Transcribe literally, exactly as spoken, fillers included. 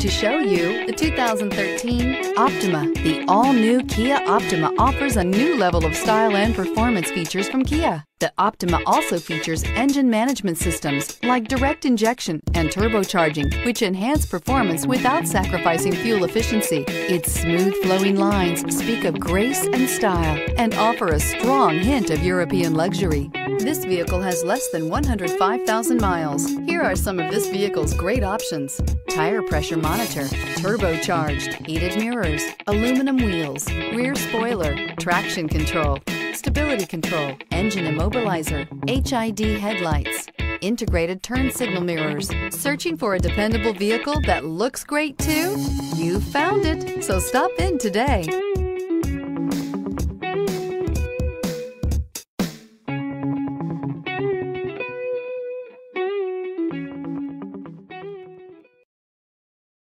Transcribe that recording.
to show you the two thousand thirteen Optima. The all-new Kia Optima offers a new level of style and performance features from Kia. The Optima also features engine management systems like direct injection and turbocharging, which enhance performance without sacrificing fuel efficiency. Its smooth flowing lines speak of grace and style and offer a strong hint of European luxury. This vehicle has less than one hundred five thousand miles. Here are some of this vehicle's great options: tire pressure monitor, turbocharged, heated mirrors, aluminum wheels, rear spoiler, traction control, stability control, engine immobilizer, H I D headlights, integrated turn signal mirrors. Searching for a dependable vehicle that looks great too? You found it, so stop in today.